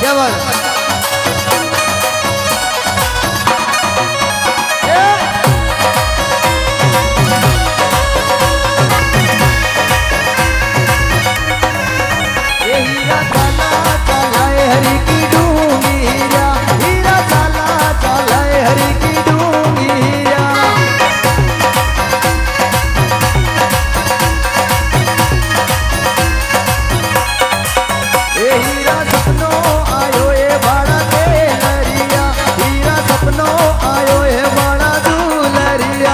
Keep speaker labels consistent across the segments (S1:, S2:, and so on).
S1: क्या बात हरी की डूंगिया हीरा चला चला हरी की डूंगिया ए हीरा सपनो आयो ए बाड़ा के लरिया हीरा सपनो आयो ए बाड़ा दूलरिया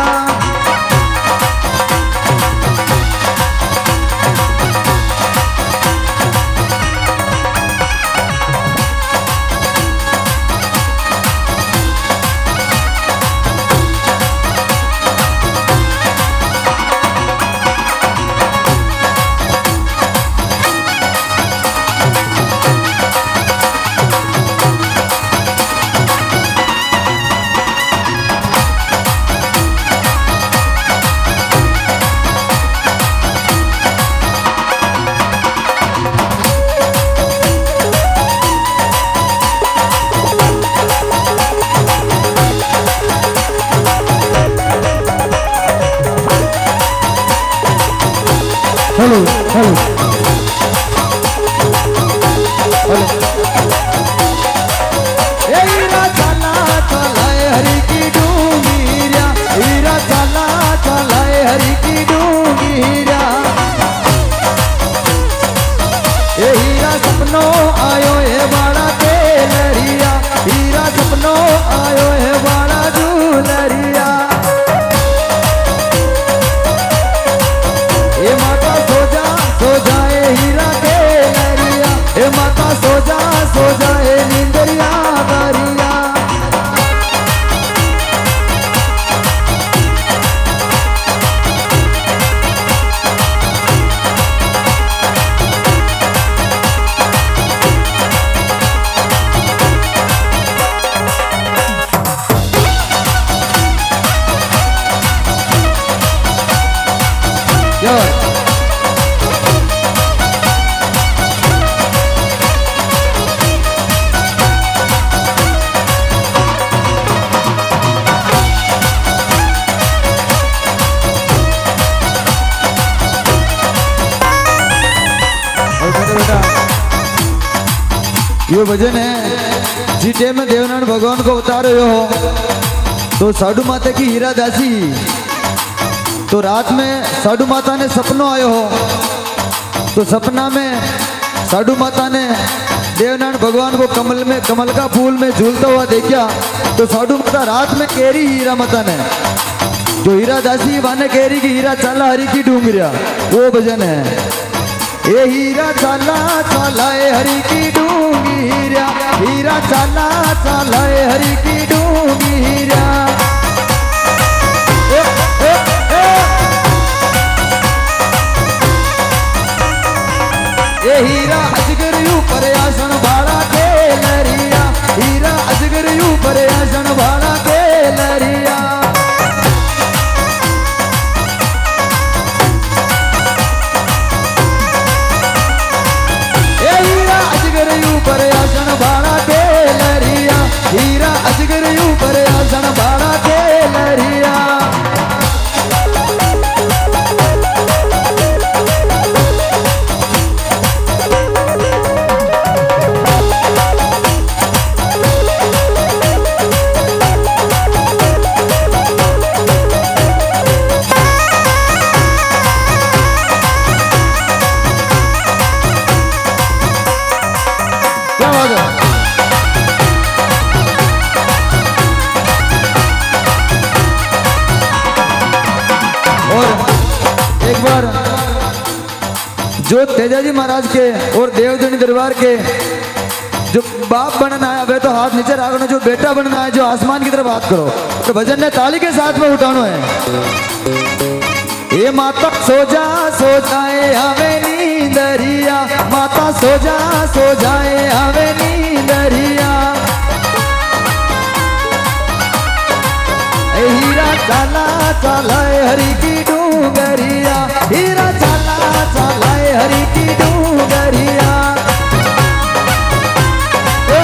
S1: हेलो हेलो हीरा चला चला हरी की डूंगिया हीरा चला चला हरी की डूंगिया ए हीरा सपनो आयो है बाड़ा के लरिया हीरा सपनो आयो है बाड़ा दूलरिया ए माता सो जाए हीरा के लरिया ए माता सो जाए नींदरिया दरिया ये भजन है जीटे में देवनारायण भगवान को उतारे हो तो साधु माता की हीरा दासी तो रात में साधु माता ने सपनों आयो हो तो सपना में साधु माता ने देवनारायण भगवान को कमल का फूल में झूलता हुआ देखा तो साधु माता रात में केरी हीरा माता ने जो हीरा दासी वाने केरी की हीरा चाला हरी की डूंगरिया वो भजन है ए हीरा चला चला हरी की डूंगिया हीरा चला चला हरी की डूंगिया ए हीरा अजगर ऊपर आसन भाड़ा के लरिया हीरा अजगर ऊपर आसन भाड़ा के लरिया ऊपर आसन भाड़ा के लरिया हीरा अजगर ऊपर आसन भाड़ा के लरिया जो तेजाजी महाराज के और देवधनी दरबार के जो बाप बनना आया वे तो हाथ नीचे रखना, जो बेटा बनना है जो आसमान की तरफ हाथ करो। तो भजन ने ताली के साथ में उठाना है। ये माता सो जाए हमें नींदरिया, माता सो जाए हमें नींदरिया। हीरा चला चलाए हरी की डूंगरिया, हीरा चला चलाए हरी की डूंगरिया।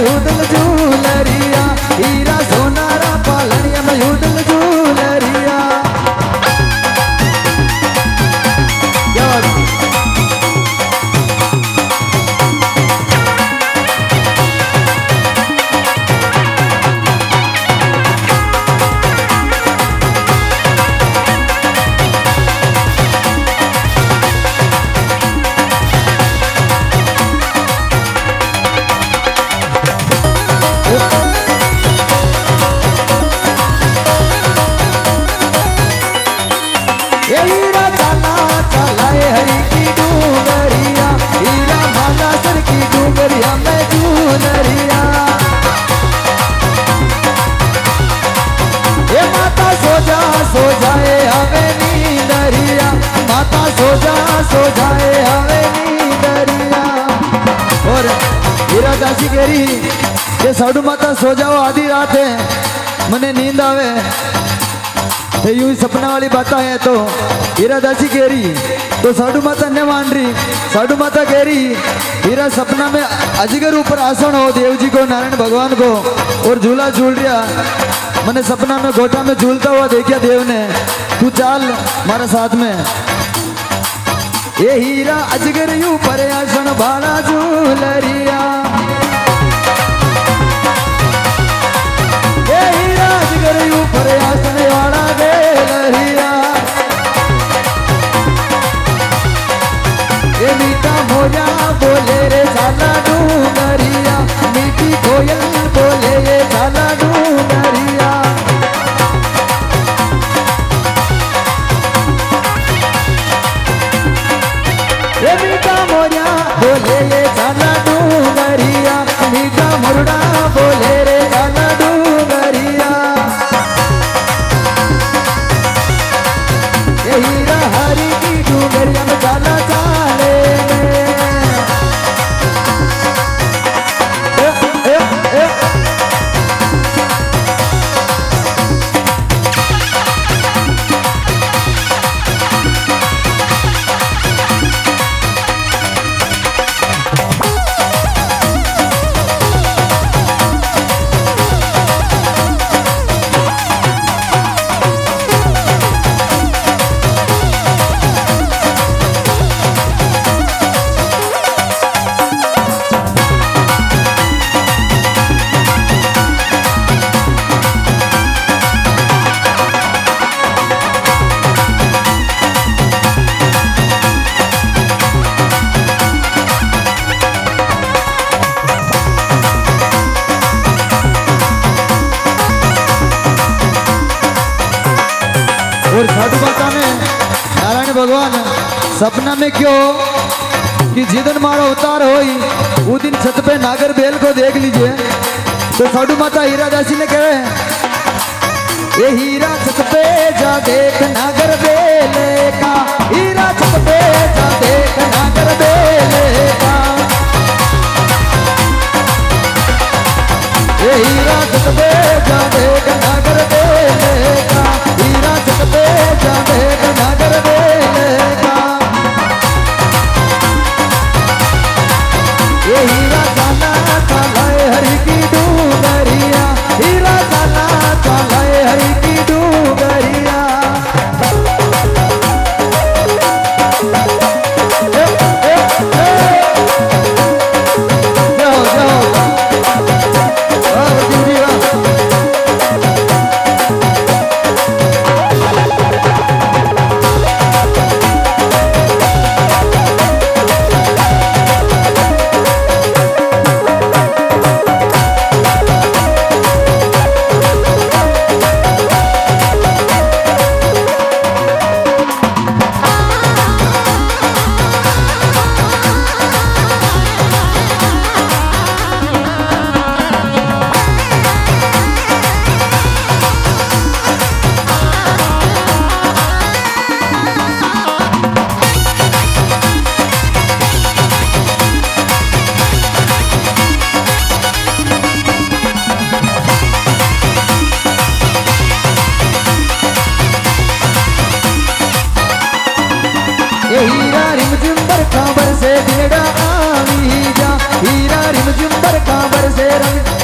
S1: उडल झूलरिया हीरा सोनारा पालनिया में उडल झूलरिया। क्या बात हीरा चला चलाए हरी की डूंगरिया हीरा माला सर की डूंगरिया में झूलरिया। ये माता सो जाए हमें नींदरिया माता सो जाए हमें नींदरिया। और हीरा दासी केरी ये साधु माता सो जाओ आधी रात है मने नींद आवे यूं ही सपना वाली बात है। तो हीरा दासी कह रही तो साधु माता ने मान रही। साधु माता कह रही हीरा सपना में अजगर ऊपर आसन हो देव जी को नारायण भगवान को और झूला झूल रहा। मैंने सपना में गोटा में झूलता हुआ देखा देव ने तू चाल हमारे साथ में। ये हीरा अजगर यू पर आसन भाड़ा झूलरिया ऊपर आसन वाला बेलरिया। ये मीठा मोजा बोले रे साला डूंगरिया मीठी कोयल बोले ये साला डूंगरिया। ये मीठा मोजा बोले ये साला डूंगरिया मीठा मुर्दा बोले रे साला डूंगरिया। हीरा हरी की डूंगरिया में चाला चाले और साधु माता ने नारायण भगवान सपना में क्यों कि जिदन मारो उतार होई वो दिन छत पे नागर बेल को देख लीजिए। तो साधु माता हीरा दासी ने कहे ये हीरा छत पे जा देख नागर बेले का हीरा छत पे जा देख नागर बेले का। ये हीरा छत पे जा देख नागर बेले का हीरा छत पे जा देख नागर बेले का। ये हीरा चाला चालाए हरी की डूंगरिया हीरा चाला चालाए हरी की डूंगरिया।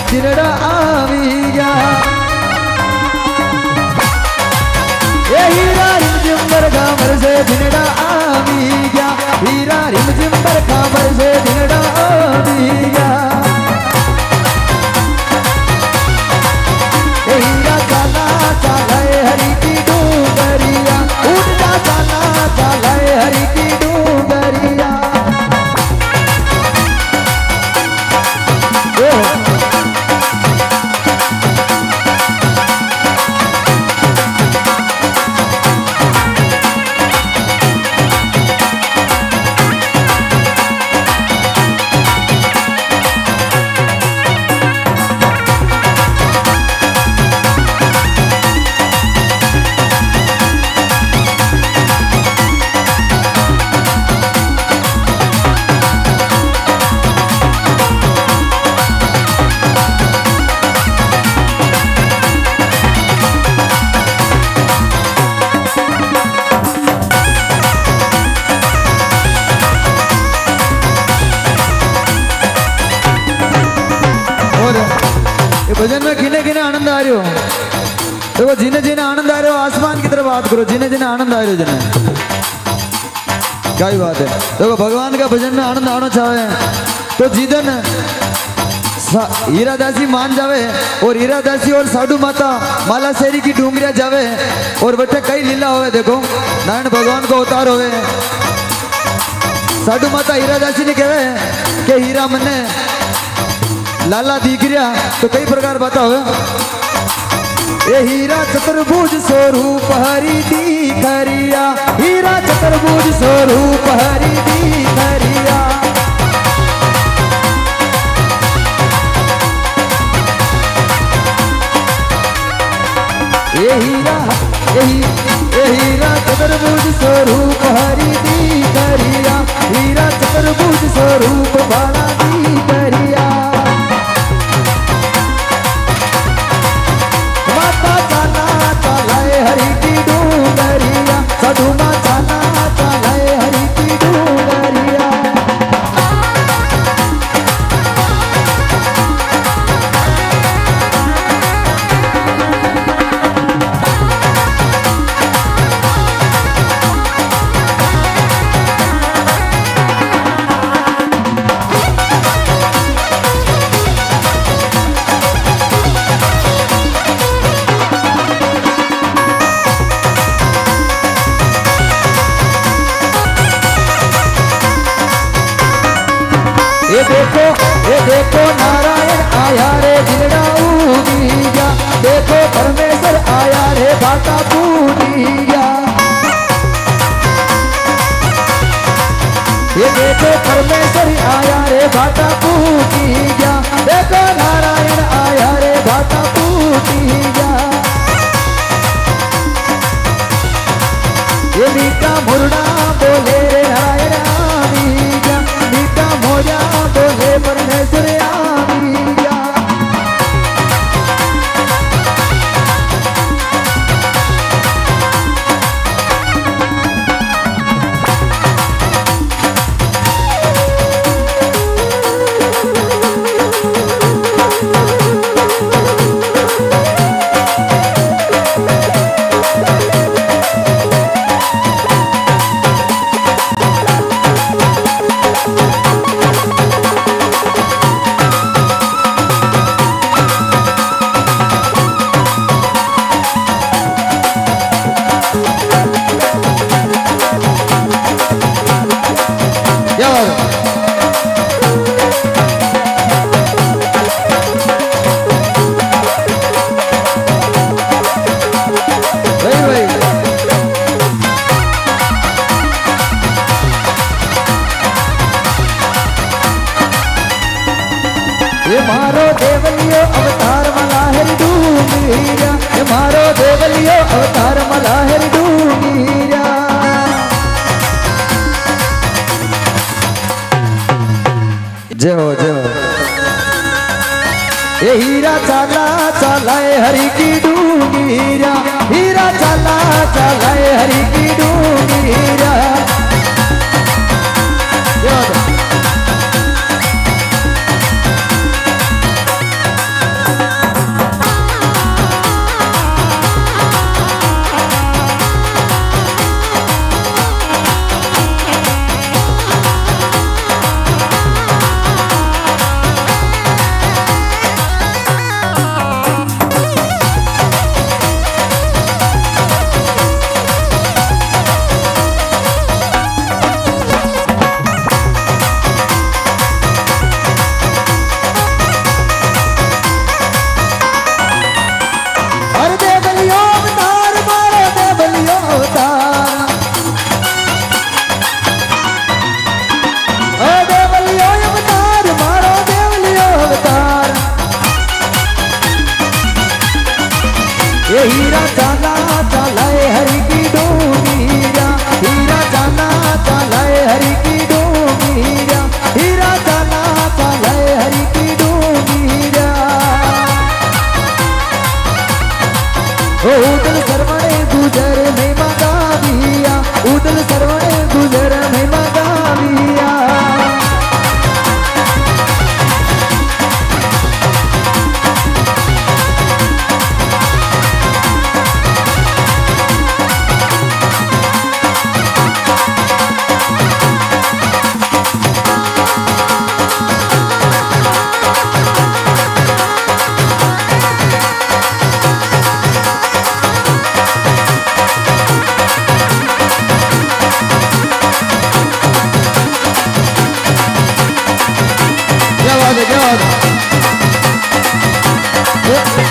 S1: जिनड़ा आवी गया ये हीरा रिमझिम बरखा बरसे जिनड़ा आवी गया हीरा रिमझिम बरखा बरसे जिनड़ा आवी गया ये हीरा चाला चालाए हरी की डूंगरिया उड़ता चाला चालाए हरी की डूंगरिया भजन में किने किने आनंद आ रहे हो देखो जिन्हें जिन्हें आनंद आ रहे हो आसमान की तरफ बात करो जिन्हें जिन्हें आनंद आ रहे हो जिन्हें क्या ही बात है देखो भगवान का भजन में आनंद आना चाहे तो जिदन हीरादासी मान जावे और हीरादासी और साधु माता माला शेरी की डूंगरिया जावे और बच्चे कई लीला होवे देखो नारायण भगवान को अवतार होवे साधु माता हीरादासी ने कहे कि हीरा मने लाला दिख रहा तो कई प्रकार बताओ ये हीरा चतुर्भुज स्वरूप हरि दिखरिया हीरा चतुर्भुज स्वरूप हरि दिखरिया ये हीरा चतुर्भुज स्वरूप हरि दिखरिया हीरा चतुर्भुज स्वरूप बाला दिखरिया हरी की डूंगरिया साधु माता चलाए हरी की डूंगरिया ये देखो नारायण आया रे जिनड़ा उगीया देखो परमेश्वर आया रे बाटा पूजिया ये देखो परमेश्वर आया रे बाटा पूजिया देखो नारायण आया रे बाटा पूजिया ये मीठा मुरड़ा बोले रे नारायण आवीजा मीठा मोजा बोले परमेश्वर आवीजा ये मारो देवलियो अवतार मलाहर डूंगीरा ये मारो देवलियो अवतार मलाहर डूंगीरा जय हो ये हीरा चाला चालाए हरि की डूंगीरा हीरा चाला चालाए हरि की डूंगीरा क्या बात है, क्या बात है।